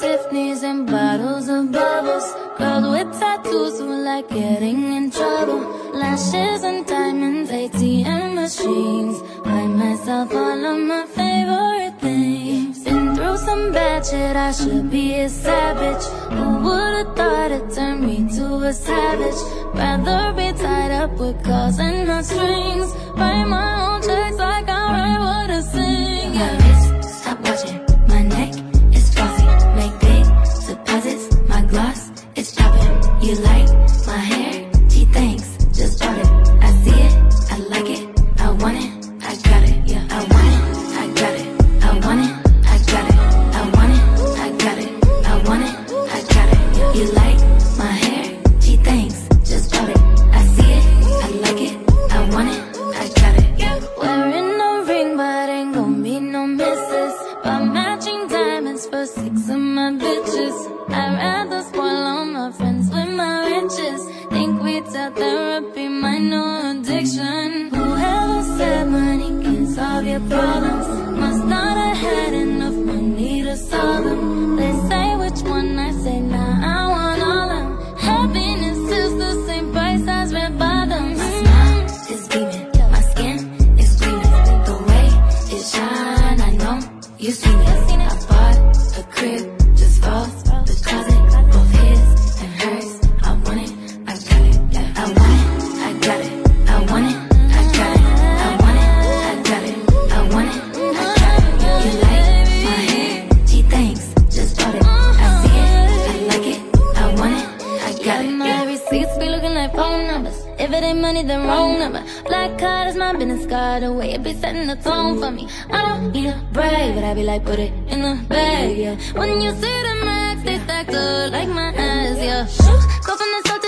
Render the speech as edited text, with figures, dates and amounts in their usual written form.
Tiffany's and bottles of bubbles. Girls with tattoos who like getting in trouble. Lashes and diamonds, ATM machines. Buy myself all of my favorite things. Been through some bad shit, I should be a savage. Who would've thought it turned me to a savage? Rather be tied up with calls and not strings. Write my own checks like I write what I sing. Yeah. My wrist, stop watching. My neck is flossy. Make big deposits. My gloss is poppin'. You like my hair? Gee, thanks. Just bought it. I see it. I like it. I want it. I got it. Yeah. I want it. I got it. I want it. I got it. I want it. I got it. I want it. I got it. Yeah. You like my hair? Gee, thanks. Just bought it. I see it. I like it. I want it. I got it. Yeah. Wearing no ring, but ain't gon' be no misses. But matching diamonds for 6 of my bitches. I'd rather spoil all my friends with my riches. Think retail therapy, my new addiction. Whoever said money can solve your problems must not have had enough money to solve them. They say which one, I say nah, I want all of them. Happiness is the same price as red bottoms. My smile is beaming, my skin is gleaming. The way it shine, I know you've seen it. I bought a crib, just falls, the closet, both his and hers. I want it, I got it, yeah. I want it, I got it. I want it, I got it. I want it, I got it. I want it, I got it. You like my hair? Gee, thanks, just bought it. I see it, I like it. I want it, I got it. My receipts be looking like phone numbers. If it ain't money, then wrong number. Black card is my business card. The way it be setting the tone for me. I don't need a brag, but I be like, put it in the bag, yeah. When you see the max, they stacked up like my ass, yeah. Go from the south